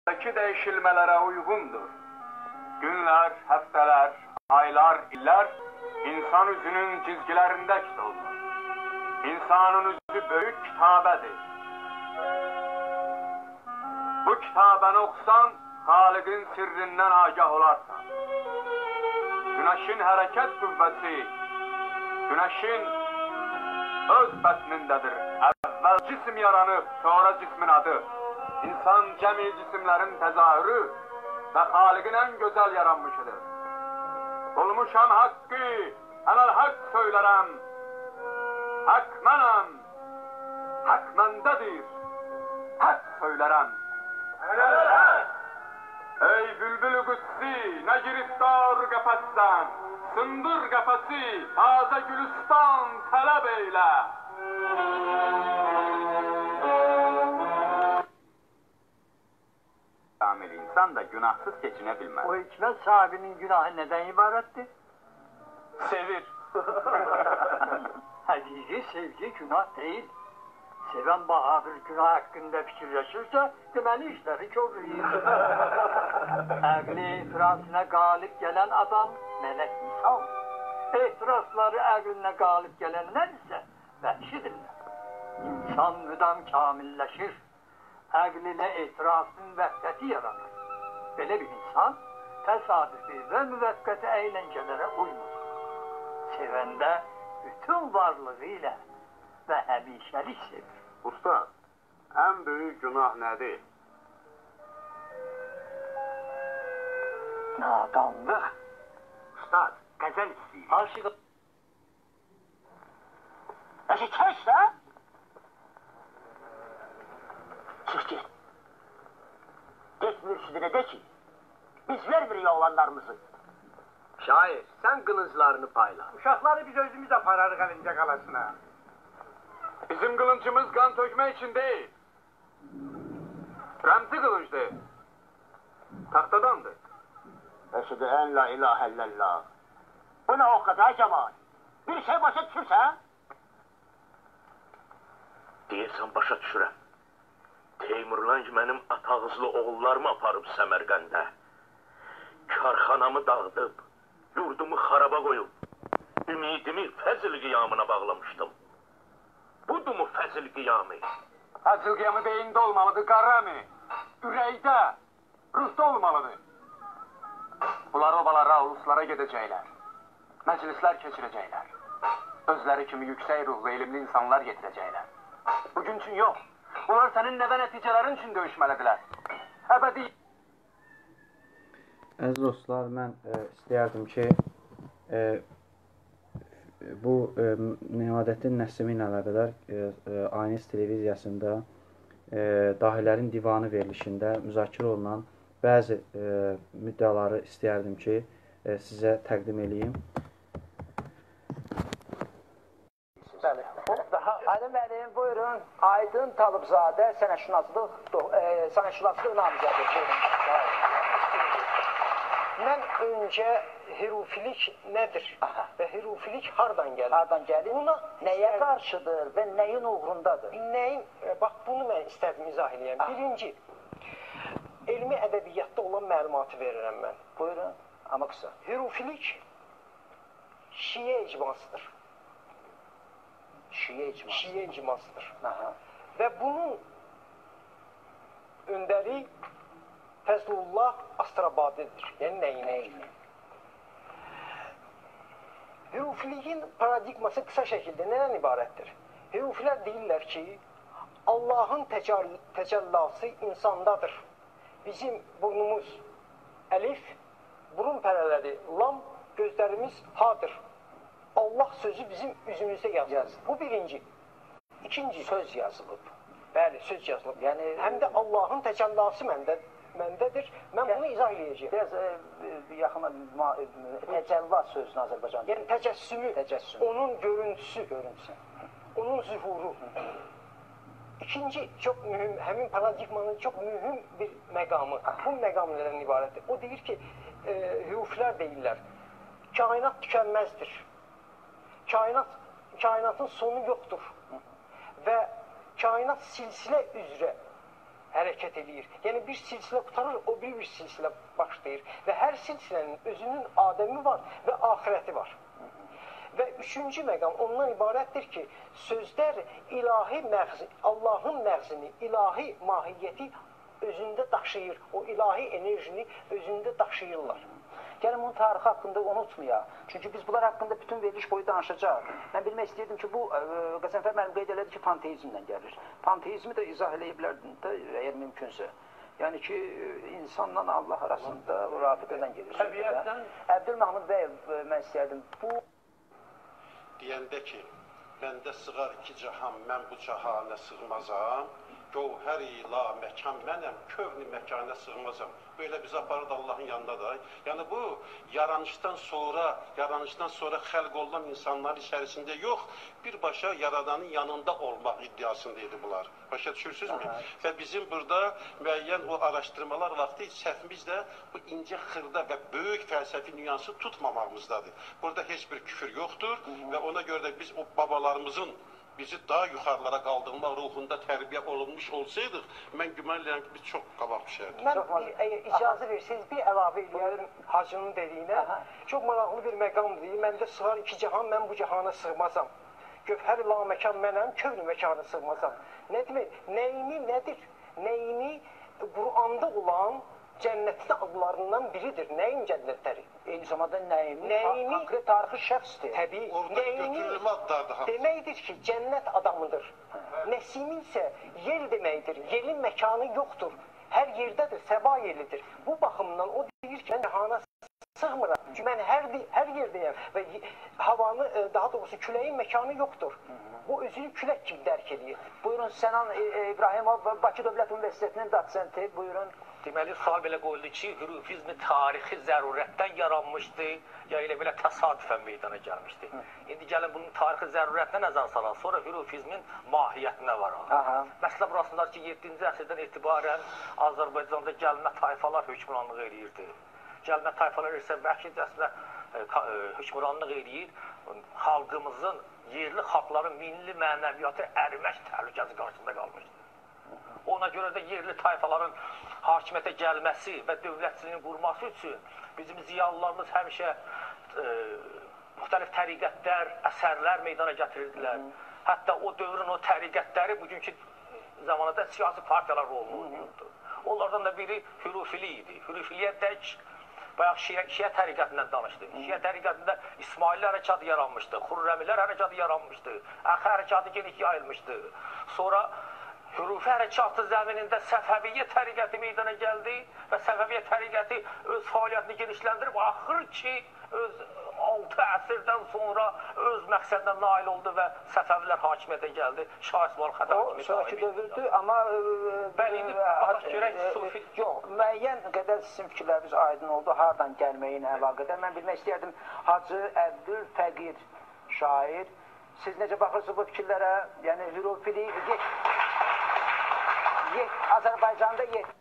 Daki değişilmelere uygundur. Günler, haftalar, aylar, iller insan üzünün çizgilerinde çizilmiş. İnsanın üzü büyük kitabedir. Bu kitabeni okusan, Halık'ın sirrinden agah olarsan. Güneşin hareket kuvveti, güneşin öz bətnindedir. Evvel cisim yaranıp, sonra cismin adı. İnsan cemi cisimlerin tezahürü ve Halık'ın en güzel yaranmışıdır. Bulmuşam hakkı, enel hak söylerem. Hak menem, hak mendedir. Hak söylerem. Ey bülbül-ü kutsi, ne giriftar kafesten, sındır kafesi, taze gülistan talep eyle. Kamil insan da günahsız geçinebilmez. O hikmet sahibinin günahı neden ibaretti? Sevir. Hakiki sevgi günah değil. Seven bahadır günah hakkında fikirleşirse demeli işleri çok iyi. Əqli ifrasına galip gelen adam melek insan. İfrasları əqlinə galip gelenler ise vəhşidirler. İnsan müdam kamilleşir. Əqlinə ifrasın vəhdəti yaranır. Böyle bir insan təsadüfi ve müvəqqəti eğlencelere uymur. Sevende bütün varlığıyla ve həmişəlik sevir. Usta, en büyük günah nedir? Nadanlıq. Ustad, gazel istəyir. Aşık. Eşi kes de. Çık git. Git mürşidine de ki, biz vermirik oğlanlarımızı. Şair, sen kılınclarını payla. Uşaqları biz özümüz apararıq əlincə qalasına. Bizim kılıncımız kan tökme için değil. Remzi kılıçtı. Tahtadandı. Eşhedü en la ilahe illallah. Bu ne o kadar Cemal? Bir şey başa düşürsen? Deyirsən başa düşürəm. Teymurlan ki, mənim atağızlı oğullarımı aparıb Səmərqəndə. Karxanamı dağıdıb, yurdumu xaraba qoyub, ümidimi fəzl qiyamına bağlamışdım. Budur mu fəzl qiyamı? Fəzl qiyamı beyində olmalıdır, qarami. Ürəkdə, ruhda olmalıdır. Bunlar obalara, uluslara gedəcəklər. Məclislər keçirəcəklər. Özləri kimi yüksək ruhlu, elmli insanlar getirəcəklər. Bugün üçün yox. Bunlar sənin nəvə nəticələrin üçün döyüşməlidirlər. Əbədi. Əziz dostlar, mən istəyərdim ki, bu Nevadətin Nəsimi ilə əlaqədar Aynis televiziyasında Dahilərin Divanı verilişində müzakirə olunan bəzi müddəaları istəyərdim ki, sizə təqdim edeyim. Bəli. Aydın müəllim, buyurun. Aydın Talıbzadə sənətşünaslıq namizədir. Mən öncə herofilik nədir və herofilik hardan gəlir? Hardan gəlir? Buna nəyə qarşıdır və nəyin uğrundadır? Nəyin, bax bunu mən istədim izah edəyəm. Birinci, elmi ədəbiyyatda olan məlumatı verirəm mən. Buyurun, amma qısa. Herofilik Şiə icmasıdır. Şiə icması. Şiə icmasıdır. Aha. Və bunun öndəri Fəzlullah Astrabadidir. Yəni nəyinə? Herofiliyin paradigması qısa şəkildə nədən ibarətdir? Herofilər deyirlər ki, Allahın təcəllası insandadır. Bizim burnumuz əlif, burun pərələri lam, gözlərimiz hadır. Allah sözü bizim üzümüzdə yazılır. Bu birinci. İkinci. Söz yazılıb. Bəli, söz yazılıb. Yəni, həm də Allahın təcəllası məndədir. Mən bunu izah edəcəyəm. Biraz yaxına təcəllə sözünü Azərbaycan. Yəni təcəssümü, onun görüntüsü, onun zühuru. İkinci, çox mühüm, həmin paradigmanın çox mühüm bir məqamı. Bu məqam nədən ibarətdir? O deyir ki, hüruflər deyirlər, kainat tükənməzdir. Kainatın sonu yoxdur. Və kainat silsilə üzrə hərəkət edir. Yəni bir silsilə qutarır, o bir silsilə başlayır və hər silsilənin özünün Adəmi var və axirəti var. Və üçüncü məqam ondan ibarətdir ki, sözlər ilahi məğzi, Allahın məğzini, ilahi mahiyyəti özündə daşıyır. O ilahi enerjini özündə daşıyırlar. Gəlin bunun tarixi haqqında unutmayaq. Çünki biz bunlar haqqında bütün veriliş boyu danışacaq. Mən bilmək istəyirdim ki, bu Qəzənfər müəllim qeyd elədi ki, panteizmlə gəlir. Panteizmi də izah eləyə bilərdin də, əgər mümkünsə. Yəni ki, insanla Allah arasında rabitədən gelir. Təbiətdən. Əbdülməhmud bəy, mən istəyirdim, bu deyəndə ki, məndə sığar iki cahan, mən bu cahana sığmazam, gövhər-i la məkan mənəm, kövni məkana sığmazam. Böyle bizi aparır Allah'ın yanında da. Yani bu yaranıştan sonra xəlq olunan insanlar içerisinde yok, birbaşa Yaradanın yanında olmak iddiasındaydı bunlar. Başa düşürsünüz mü? Ve bizim burada müəyyən o araştırmalar vakti səhvimiz də bu ince xırda ve büyük felsefi nüansı tutmamamızdadır. Burada hiçbir küfür yoktur ve ona göre de biz o babalarımızın bizi daha yukarılara kaldırma ruhunda tərbiyə olunmuş olsaydıq, mən gümanlayıram ki, biz çox qabaq düşərdik. Mən icazə verirseniz bir əlavə edeyim Hacının dediyinə. Çox maraqlı bir məqamdır. Məndə sığar iki cahan, mən bu cahana sığmazam. Gövhər-i la məkan mənəm, kövni məkana sığmazam. Nə demək? Nəyimi nədir? Nəyimi Quranda olan cənnətin adlarından biridir. Nəyin cənnətləri? Eyni zamanda nəyimi konkret tarixi şəxsdir. Təbii. Orada götürülmə adlardır. Deməkdir ki, cənnət adamıdır. Nəsimin isə yer deməkdir. Yerin məkanı yoxdur. Hər yerdədir, səba yeridir. Bu baxımdan o deyir ki, mən cahana sığmıram. Çünki mən hər yerdəyəm və havanı, daha doğrusu küləyin məkanı yoxdur. Bu özünü külək kimi dərk edir. Buyurun, Sənan İbrahimov, Bakı Dövlət Universitetinin doçenti, buyurun. Deməli, sual belə qoyuldu ki, hürufizmi tarixi zərurətdən yaranmışdı, ya elə belə təsadüfən meydana gəlmişdi. İndi gəlin bunun tarixi zərurətinə nəzər salaq, sonra hürufizmin mahiyyətinə varaq. Məsələ burasındadır ki, 7-ci əsrdən etibarən Azərbaycanda gəlmə tayfalar hökmranlıq eləyirdi. Gəlmə tayfalar isə vəhşicəsinə hökmranlıq eləyir, xalqımızın, yerli xalqların milli mənəviyyatı ərimək təhlükəsi qarşısında qalmışdı. Ona görə də yerli tayfaların hakimiyyətə gəlməsi və dövlətçiliyin qurması üçün bizim ziyalılarımız həmişə müxtəlif təriqətlər, əsərlər meydana gətirirdilər. Hətta o dövrün o təriqətləri bugünkü zamanında siyasi partiyalar rolunu oynuyordu. Onlardan da biri hürufili idi. Hürufiliyə dək bayaq Şiə təriqətindən danışdı. Şiə təriqətində İsmailli hərəkatı yaranmışdı, Xurrəmilər hərəkatı yaranmışdı, Əxi hərəkatı geniş yayılmışdı. Sonra Hürufi hərəkatı zəminində Səfəviyyə təriqəti meydana gəldi və Səfəviyyə təriqəti öz fəaliyyətini genişləndirib, axır ki, öz 6 əsrdən sonra öz məqsədinə nail oldu və Səfəvilər hakimiyyətə gəldi. Şah İsmail Xətai kimi sonraki dövrdür, amma yox, müəyyən qədər sizin fikirləriniz aydın oldu, hardan gəlməyi ilə əlaqədar. Mən bilmək istəyərdim, Hacı Əbdülfəqir şair, siz necə baxırsınız bu fikirlərə? Yəni, hürufili Azərbaycanda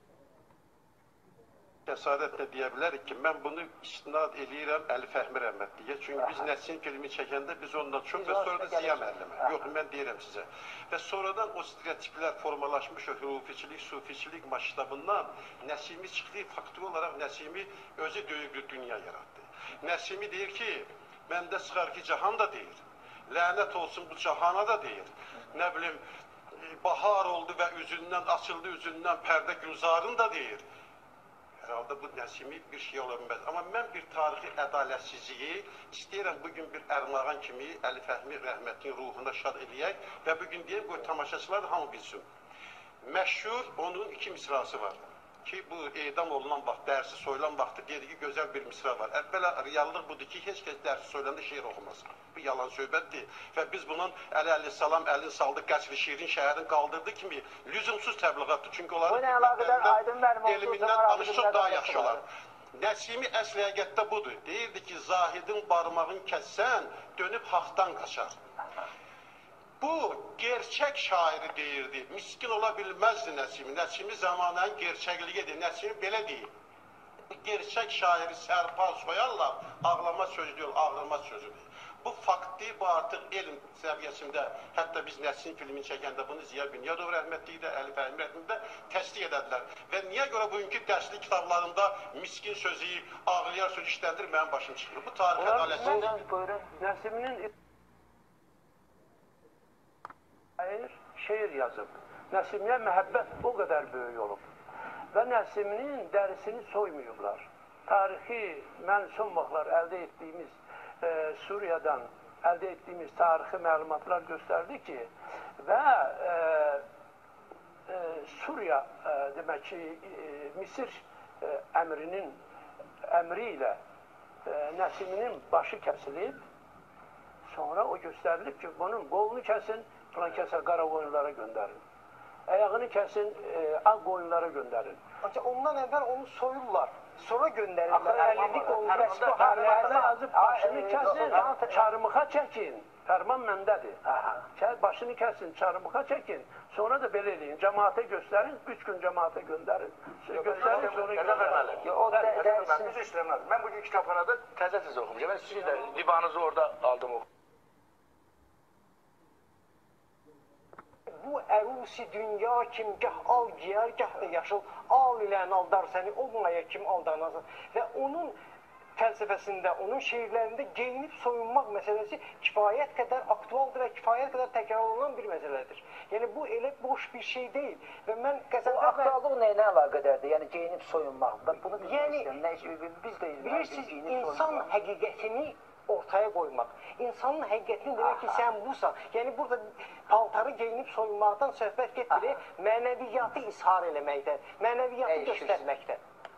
Cəsarətlə deyə bilərik ki, mən bunu istinad eləyirəm Əli Fəhmi rəhmətliyə. Çünki biz Nəsim filmi çəkəndə biz ondan çox və sonra da Ziya müəllimə. Yox, mən deyirəm sizə. Və sonradan o stereotiplər formalaşmış, o hürufiçilik, sufiçilik maştabından Nəsimi çıxdı, faktör olaraq Nəsimi özü böyük bir dünya yaratdı. Nəsimi deyir ki, məndə çıxar ki, cahan da deyir. Lənət olsun bu cahana da deyir. Nə bilim, bahar oldu və üzündən açıldı, üzündən pərdə gülzarın da deyir. Herhalde bu Nəsimi bir şey ola bilməz. Amma mən bir tarixi ədalətsizliyi istəyirəm bugün bir ərmağan kimi Əli Fəhmi rəhmətin ruhuna şad eləyək və bugün deyəm, qoy tamaşaçılar da hamı bilsin. Məşhur onun 2 misrası var. Ki bu edam olunan vaxt, dərsi soyulan vaxtı dediyi gözəl bir misra var. Əvvəla reallıq budur ki, heç kəs dərsi soyulanda şeir oxumaz. Bu yalan söhbətdir. Və biz bunun Əli əleyhissalam əlin saldı, qəsri şiirin şəhərin qaldırdı kimi lüzumsuz təbliğatdır. Çünki onların elmindən danışıq daha yaxşı olar. Nəsimi əsl həqiqətdə budur. Deyirdi ki, zahidin barmağın kəssən, dönüb haqdan qaçar. Bu, gerçək şairi deyirdi. Miskin ola bilməzdi Nəsimi. Nəsimi zamanın gerçəkliyidir. Nəsimi belə deyir. Bu gerçək şairi sərpa soyarlar, ağlama sözü deyil, ağlama sözüdür. Bu faktı bu artıq elm səviyyəsində, hətta biz Nəsrin filmini çəkəndə bunu Ziya Bünyadov rəhmətliyi də, Əli Fəhmi rəhmətliyi də təsdiq edədilər. Və niyə görə bugünkü dərslik kitablarında miskin sözü, ağlayan sözü işləndir, mənim başım çıxır. Bu tarix ədalətlidir. Nəsiminin şeir yazıb. Nəsimliyə məhəbbət o qədər böyük olub. Və Nəsiminin dərisini soymayıblar. Tarixi, mən son vaxtlar əldə etdiyimiz Suriyadan əldə etdiyimiz tarixi məlumatlar göstərdi ki, və Suriya, demək ki, Misir əmrinin əmri ilə Nəsiminin başı kəsilib, sonra o göstərilib ki, bunun qolunu kəsin, filan kəsə qara qoyunlara göndərin. Ayağını kəsin, ağ qoyunlara göndərin. Ancaq ondan əvvəl onu soyurlar. Sonra göndərirlər. Axı 50'lik olmuş bu hərmənə yazıb başını kəsin, çarmıxa çəkin. Fərman məndədir. Başını kəsin, çarmıxa çəkin. Sonra da belə eləyin. Cəmaata göstərin, 3 gün cəmaata göndərin. Göstərin, sonra göndərin. O dərsini... Üzr istəyirəm. Mən bugün kitabxanada təzə tez oxumuşam. Mən sizin də divanınızı orada aldım oxumuşam. Bu ərusi dünya kim gah al giyər, gah da yaşıl al ilə aldar səni, o maya kim aldanasın. Və onun fəlsəfəsində, onun şeirlərində geyinib soyunmaq məsələsi kifayət qədər aktualdır və kifayət qədər təkrarlanan bir məsələdir. Yəni bu elə boş bir şey deyil. Və mən o aktuallıq nəyinə əlaqədərdir? Yəni geyinib soyunmaq. Bunu biz də bilirsiniz, insan həqiqətini ortaya qoymaq. İnsanın həqiqətini demək ki, sən busan. Yəni burada paltarı geyinib soyunmaqdan söhbət getmir, mənəviyyatı izhar eləməkdə, mənəviyyatı göstərməkdə.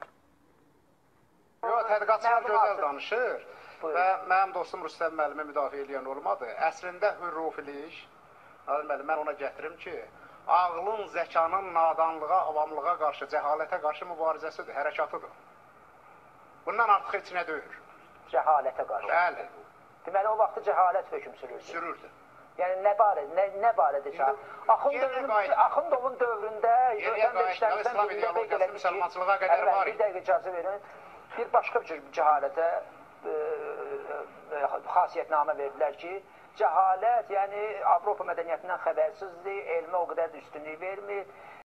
Yox, tədqiqatçılar gözəl danışır və mənim dostum Rüstəm müəllimi müdafiə edən olmadı. Əslində hürrufilik, mən ona gətirim ki, ağlın, zəkanın nadanlığa, avamlığa qarşı, cəhalətə qarşı mübarizəsidir, hərəkatıdır. Bundan artıq heç nə deyil. Cəhalətə qarşı. Bəli. Deməli, o vaxtı cəhalət hökm sürürdü. Sürürdü. Yəni, nə barədə cəhalət? Axundovun dövründə, ötən verişlərimizdən birində qeyd elədik ki, bir dəqiqə icazə verin, bir başqa bir cəhalətə xasiyyətnamə verdilər ki, cəhalət, yəni Avropa mədəniyyətindən xəbərsizdir, elmə o qədər də üstünlük vermir,